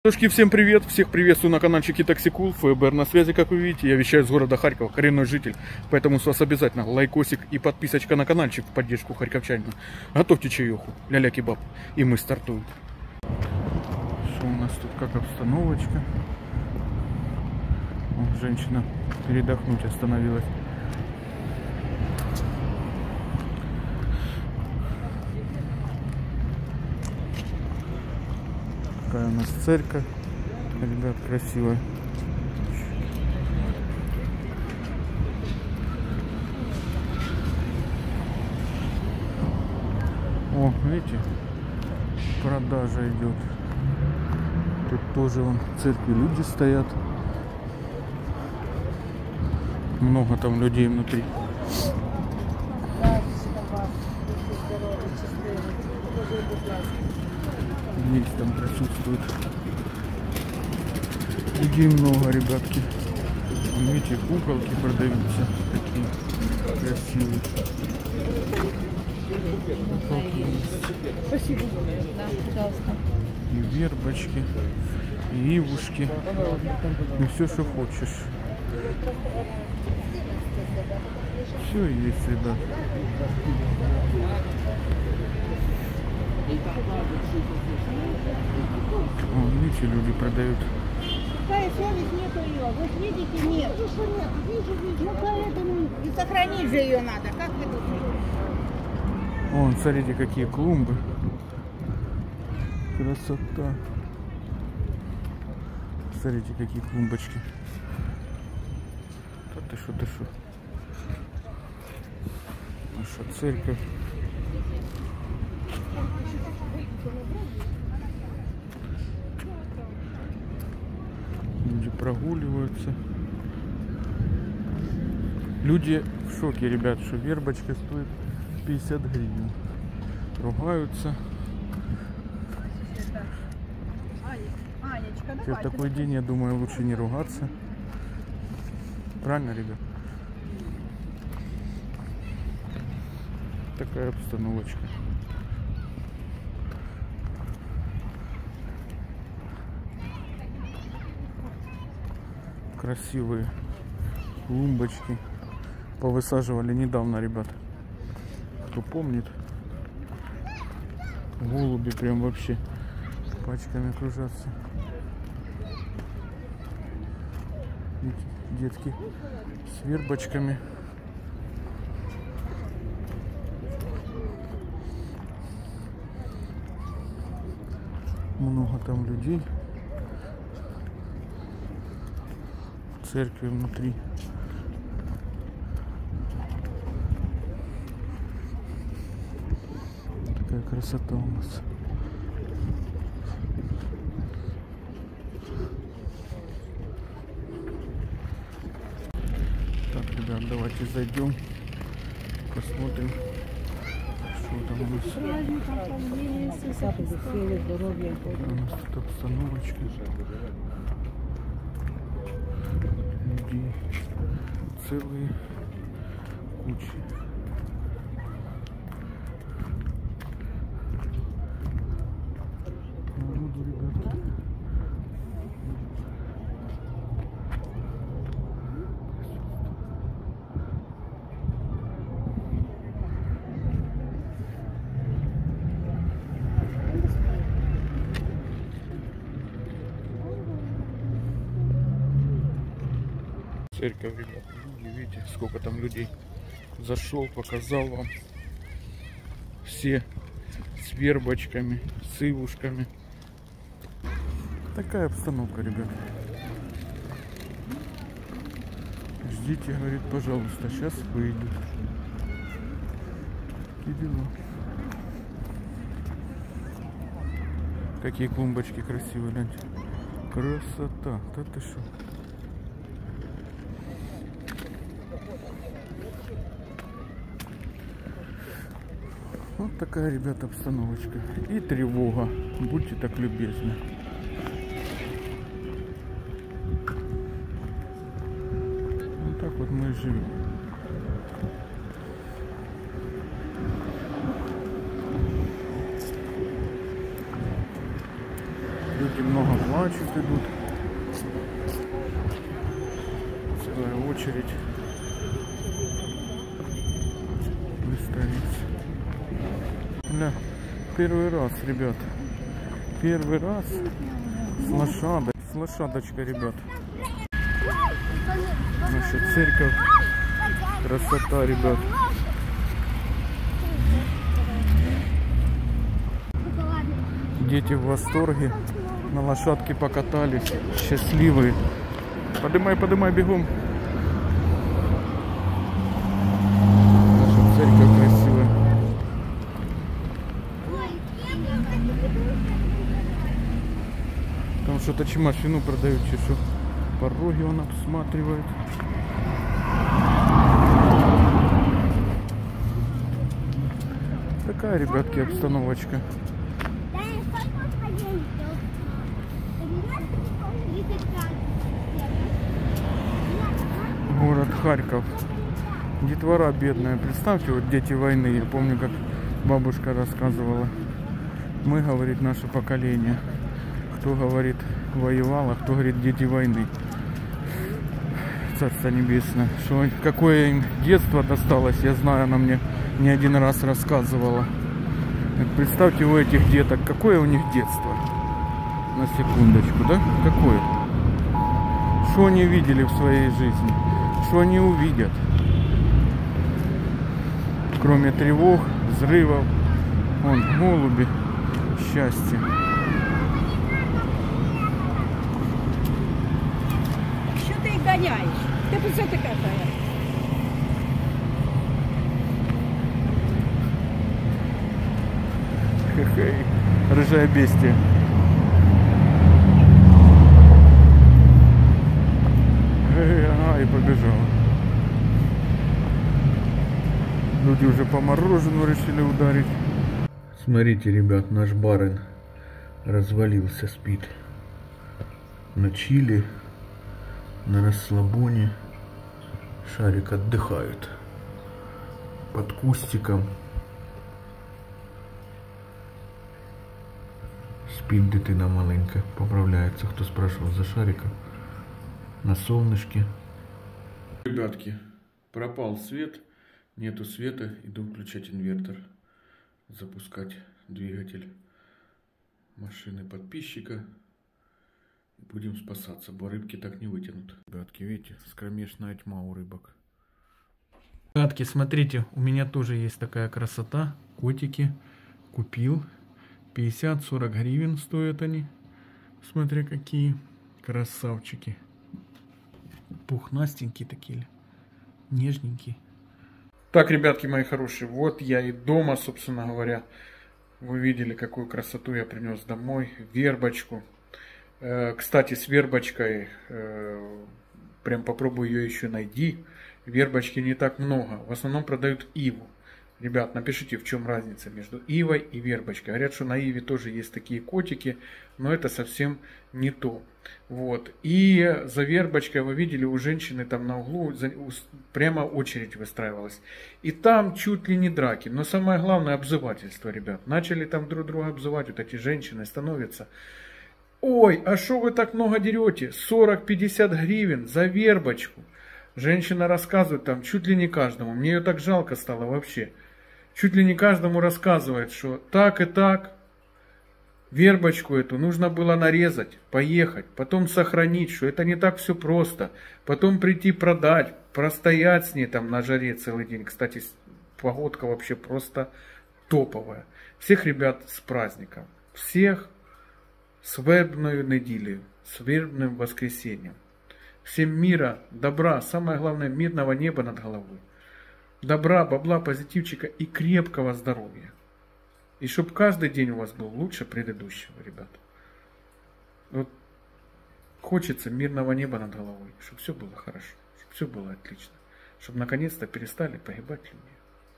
Девушки, всем привет! Всех приветствую на каналчике Таксикул, ФБР на связи, как вы видите. Я вещаю с города Харькова, коренной житель. Поэтому с вас обязательно лайкосик и подписочка на каналчик в поддержку харьковчанина. Готовьте чаеху, ля-ля кебаб, и мы стартуем. Что у нас тут, как обстановочка? О, женщина передохнуть остановилась. Какая у нас церковь, ребят, красивая. О, видите, продажа идет. Тут тоже вон в церкви люди стоят. Много там людей внутри. Есть там присутствует. Людей много, ребятки. Видите, куколки продаются. Такие красивые. Куколки есть. Спасибо. Да, пожалуйста. И вербочки, и ивушки. И все, что хочешь. Все есть, ребят. О, видите, люди продают. Какая совесть, нету ее. Вот видите, нет. Ну поэтому и сохранить же ее надо. Как вы думаете? Вон, смотрите, какие клумбы. Красота. Смотрите, какие клумбочки. Да ты шо, ты шо. Наша церковь. Люди прогуливаются. Люди в шоке, ребят, что вербочка стоит 50 гривен. Ругаются. В такой день, я думаю, лучше не ругаться. Правильно, ребят? Такая обстановочка. Красивые клумбочки. Повысаживали недавно, ребят. Кто помнит, голуби прям вообще пачками кружатся. Видите, детки с вербочками. Много там людей. В церкви внутри. Такая красота у нас. Так, ребят, давайте зайдем, посмотрим, что там у нас. У нас тут обстановочка. Людей целые кучи. Народу, ребятки. Церковь, ребят, видите, сколько там людей. Зашел, показал вам. Все с вербочками, с ивушками. Такая обстановка, ребят. Ждите, говорит, пожалуйста, сейчас выйдут. Такие дела. Какие клумбочки красивые, гляньте. Красота. Да ты шо? Вот такая, ребята, обстановочка. И тревога. Будьте так любезны. Вот так вот мы и живем. Люди много платят. значит, идут. Целая очередь. Выстроится. Да, первый раз, ребят. Первый раз с лошадочкой, ребят. Наша церковь. Красота, ребят. Дети в восторге. На лошадке покатались. Счастливые. Подымай, подымай, бегом. Наша церковь красивая. Там что-то чемашину продают, чешу. Пороги он обсматривает. Такая, ребятки, обстановочка. Город Харьков. Детвора бедная. Представьте, вот дети войны. Я помню, как бабушка рассказывала. Мы, говорит, наше поколение. Кто, говорит, воевал, а кто, говорит, дети войны. Царство небесное. Что, какое им детство досталось, я знаю, она мне не один раз рассказывала. Представьте, у этих деток, какое у них детство. На секундочку, да? Какое? Что они видели в своей жизни? Что они увидят? Кроме тревог, взрывов, вон, голуби, счастье. Что ты их гоняешь? Ты что ты какая? Хе-хе, рыжая бестия. Ага, и побежала. Люди уже по морожену решили ударить. Смотрите, ребят, наш барин развалился, спит. На чили, на расслабоне. Шарик отдыхает. Под кустиком. Спит дитина маленька. Поправляется, кто спрашивал за Шарика. На солнышке. Ребятки, пропал свет. Нету света. Иду включать инвертор. Запускать двигатель машины подписчика. Будем спасаться, бо рыбки так не вытянут. Ребятки, видите, кромешная тьма у рыбок. Ребятки, смотрите, у меня тоже есть такая красота. Котики. Купил. 50-40 гривен стоят они. Смотри, какие красавчики. Пухнастенькие такие. Нежненькие. Так, ребятки мои хорошие, вот я и дома, собственно говоря. Вы видели, какую красоту я принес домой. Вербочку. Кстати, с вербочкой, прям попробуй ее еще найди. Вербочки не так много. В основном продают иву. Ребят, напишите, в чем разница между ивой и вербочкой. Говорят, что на иве тоже есть такие котики, но это совсем не то. Вот. И за вербочкой, вы видели, у женщины там на углу прямо очередь выстраивалась. И там чуть ли не драки. Но самое главное, обзывательство, ребят. Начали там друг друга обзывать, вот эти женщины становятся. Ой, а что вы так много дерете? 40-50 гривен за вербочку. Женщина рассказывает там чуть ли не каждому. Мне ее так жалко стало вообще. Чуть ли не каждому рассказывает, что так и так. Вербочку эту нужно было нарезать, поехать, потом сохранить, что это не так все просто. Потом прийти продать, простоять с ней там на жаре целый день. Кстати, погодка вообще просто топовая. Всех ребят с праздником. Всех с вербною неделей, с вербным воскресеньем. Всем мира, добра, самое главное, мирного неба над головой. Добра, бабла, позитивчика и крепкого здоровья. И чтобы каждый день у вас был лучше предыдущего, ребят. Вот хочется мирного неба над головой, чтобы все было хорошо, чтобы все было отлично. Чтобы наконец-то перестали погибать люди.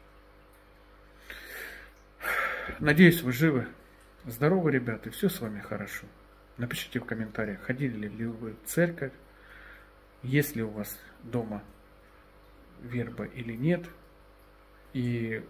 Надеюсь, вы живы, здоровы, ребят, и все с вами хорошо. Напишите в комментариях, ходили ли вы в церковь, есть ли у вас дома верба или нет. И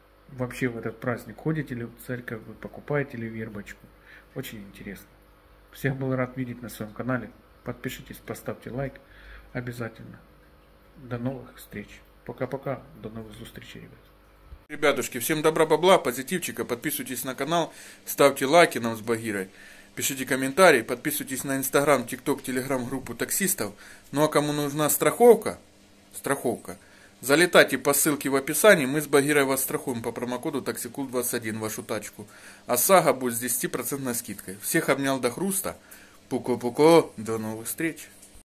вообще в этот праздник ходите ли в церковь, вы покупаете ли вербочку. Очень интересно. Всех был рад видеть на своем канале. Подпишитесь, поставьте лайк обязательно. До новых встреч. Пока-пока. До новых встреч, ребят. Ребятушки, всем добра, бабла, позитивчика. Подписывайтесь на канал, ставьте лайки нам с Багирой. Пишите комментарии, подписывайтесь на инстаграм, тикток, телеграм группу таксистов. Ну а кому нужна страховка, залетайте по ссылке в описании, мы с Багирой вас страхуем по промокоду TAXICOOL21 вашу тачку. А сага будет с 10% скидкой. Всех обнял до хруста. Пуко-пуко, до новых встреч.